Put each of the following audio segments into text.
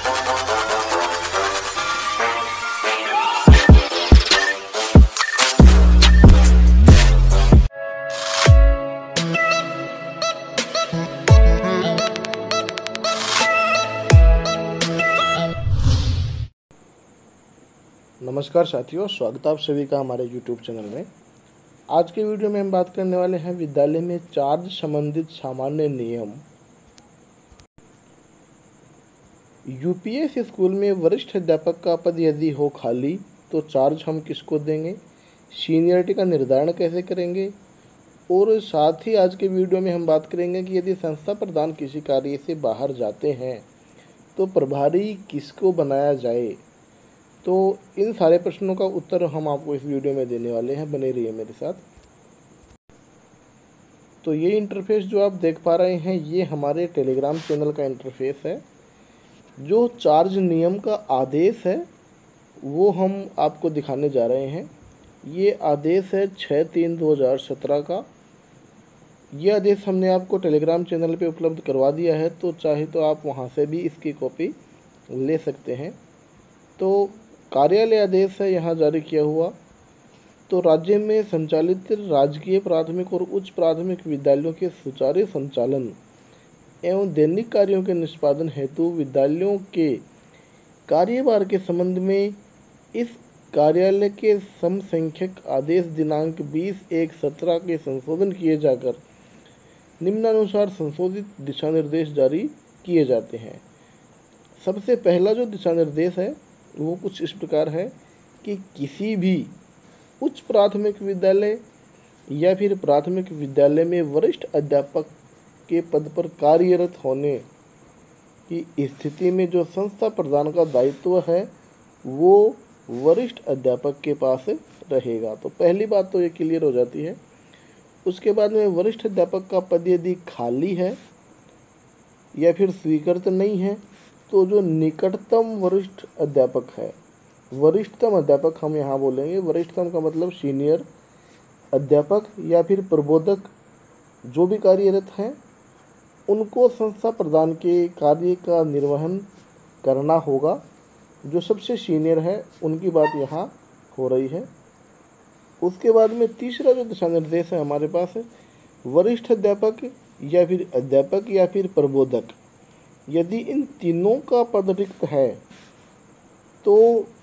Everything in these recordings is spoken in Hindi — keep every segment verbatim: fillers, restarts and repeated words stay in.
नमस्कार साथियों, स्वागत है आप सभी का हमारे यूट्यूब चैनल में। आज के वीडियो में हम बात करने वाले हैं विद्यालय में चार्ज संबंधित सामान्य नियम। यूपीएस स्कूल में वरिष्ठ अध्यापक का पद यदि हो खाली तो चार्ज हम किसको देंगे, सीनियरिटी का निर्धारण कैसे करेंगे, और साथ ही आज के वीडियो में हम बात करेंगे कि यदि संस्था प्रधान किसी कार्य से बाहर जाते हैं तो प्रभारी किसको बनाया जाए। तो इन सारे प्रश्नों का उत्तर हम आपको इस वीडियो में देने वाले हैं, बने रहिए मेरे साथ। तो ये इंटरफेस जो आप देख पा रहे हैं ये हमारे टेलीग्राम चैनल का इंटरफेस है। जो चार्ज नियम का आदेश है वो हम आपको दिखाने जा रहे हैं। ये आदेश है छः तीन दो हज़ार सत्रह का। ये आदेश हमने आपको टेलीग्राम चैनल पे उपलब्ध करवा दिया है, तो चाहे तो आप वहाँ से भी इसकी कॉपी ले सकते हैं। तो कार्यालय आदेश है यहाँ जारी किया हुआ। तो राज्य में संचालित राजकीय प्राथमिक और उच्च प्राथमिक विद्यालयों के सुचारू संचालन एवं दैनिक कार्यों के निष्पादन हेतु विद्यालयों के कार्यभार के संबंध में इस कार्यालय के समसंख्यक आदेश दिनांक बीस एक सत्रह के संशोधन किए जाकर निम्नानुसार संशोधित दिशा निर्देश जारी किए जाते हैं। सबसे पहला जो दिशा निर्देश है वो कुछ इस प्रकार है कि किसी भी उच्च प्राथमिक विद्यालय या फिर प्राथमिक विद्यालय में वरिष्ठ अध्यापक के पद पर कार्यरत होने की स्थिति में जो संस्था प्रधान का दायित्व है वो वरिष्ठ अध्यापक के पास रहेगा। तो पहली बात तो ये क्लियर हो जाती है। उसके बाद में वरिष्ठ अध्यापक का पद यदि खाली है या फिर स्वीकृत नहीं है तो जो निकटतम वरिष्ठ अध्यापक है, वरिष्ठतम अध्यापक हम यहाँ बोलेंगे, वरिष्ठतम का मतलब सीनियर अध्यापक या फिर प्रबोधक जो भी कार्यरत हैं, उनको संस्था प्रधान के कार्य का निर्वहन करना होगा। जो सबसे सीनियर है उनकी बात यहाँ हो रही है। उसके बाद में तीसरा जो दिशा निर्देश है हमारे पास है, वरिष्ठ अध्यापक या फिर अध्यापक या फिर प्रबोधक यदि इन तीनों का पद रिक्त है तो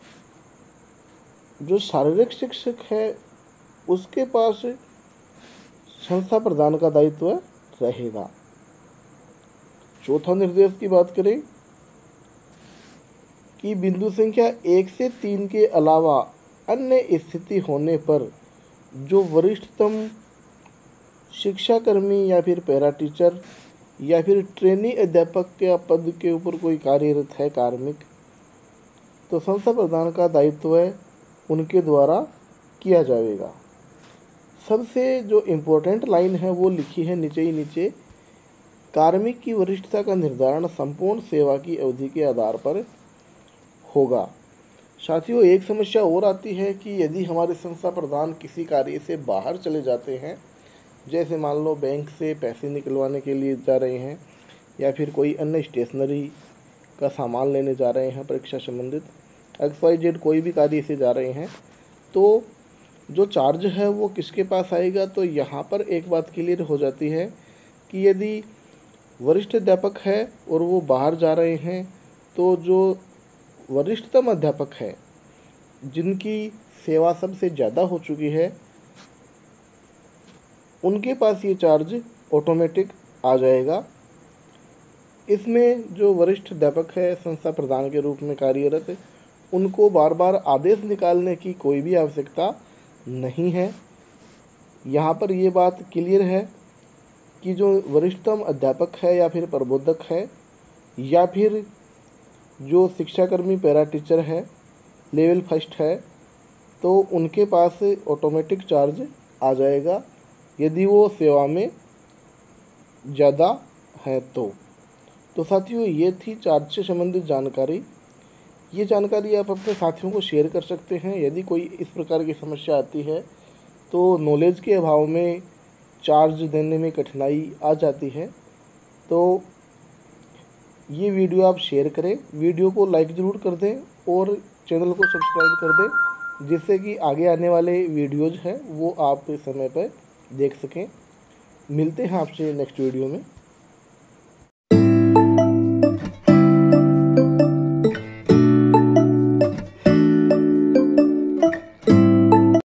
जो शारीरिक शिक्षक है उसके पास संस्था प्रधान का दायित्व रहेगा। चौथा निर्देश की बात करें कि बिंदु संख्या एक से तीन के अलावा अन्य स्थिति होने पर जो वरिष्ठतम शिक्षाकर्मी या फिर पैरा टीचर या फिर ट्रेनी अध्यापक के पद के ऊपर कोई कार्यरत है कार्मिक, तो संस्था प्रधान का दायित्व उनके द्वारा किया जाएगा। सबसे जो इम्पोर्टेंट लाइन है वो लिखी है नीचे ही नीचे, कार्मिक की वरिष्ठता का निर्धारण संपूर्ण सेवा की अवधि के आधार पर होगा। साथियों, एक समस्या और आती है कि यदि हमारे संस्था प्रधान किसी कार्य से बाहर चले जाते हैं, जैसे मान लो बैंक से पैसे निकलवाने के लिए जा रहे हैं या फिर कोई अन्य स्टेशनरी का सामान लेने जा रहे हैं, परीक्षा संबंधित एक्स वाई जेड कोई भी कार्य से जा रहे हैं, तो जो चार्ज है वो किसके पास आएगा। तो यहाँ पर एक बात क्लियर हो जाती है कि यदि वरिष्ठ अध्यापक है और वो बाहर जा रहे हैं तो जो वरिष्ठतम अध्यापक है जिनकी सेवा सबसे ज़्यादा हो चुकी है उनके पास ये चार्ज ऑटोमेटिक आ जाएगा। इसमें जो वरिष्ठ अध्यापक है संस्था प्रधान के रूप में कार्यरत है उनको बार बार आदेश निकालने की कोई भी आवश्यकता नहीं है। यहाँ पर ये बात क्लियर है कि जो वरिष्ठतम अध्यापक है या फिर प्रबोधक है या फिर जो शिक्षाकर्मी पैरा टीचर है लेवल फर्स्ट है तो उनके पास ऑटोमेटिक चार्ज आ जाएगा यदि वो सेवा में ज़्यादा है तो। तो साथियों, ये थी चार्ज से संबंधित जानकारी। ये जानकारी आप अपने साथियों को शेयर कर सकते हैं। यदि कोई इस प्रकार की समस्या आती है तो नॉलेज के अभाव में चार्ज देने में कठिनाई आ जाती है तो ये वीडियो आप शेयर करें, वीडियो को लाइक ज़रूर कर दें और चैनल को सब्सक्राइब कर दें, जिससे कि आगे आने वाले वीडियोज़ हैं वो आप समय पर देख सकें। मिलते हैं आपसे नेक्स्ट वीडियो में।